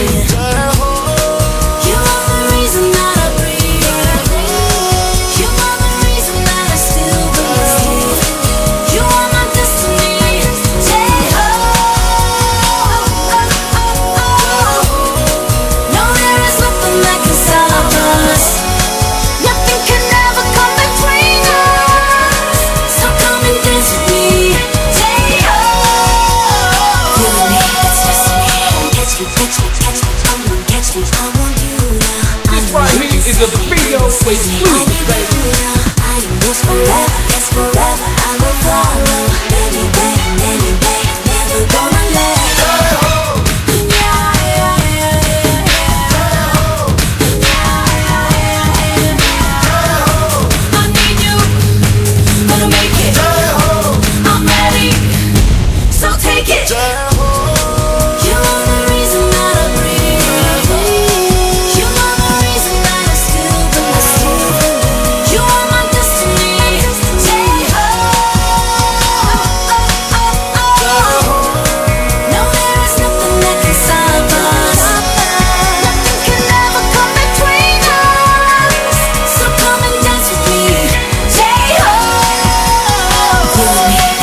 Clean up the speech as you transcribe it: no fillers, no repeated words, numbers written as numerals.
You are the reason that I breathe. You are the reason that I still believe. You are my destiny. No, there is nothing that can stop us. Nothing can ever come between us. So come and dance with me. You and me, it's destiny. Catch me, catch me, catch me, come on, catch me. I want you now. This right here is a video exclusive, baby. I am yours forever, yes forever. I will follow any way, never gonna let go. I need you, gonna make it. I'm ready, so take it. You are the reason that I breathe. You are the reason that I still believe. You are my destiny. No, there is nothing that can stop us. Nothing can ever come between us. So come and dance with me. You and me.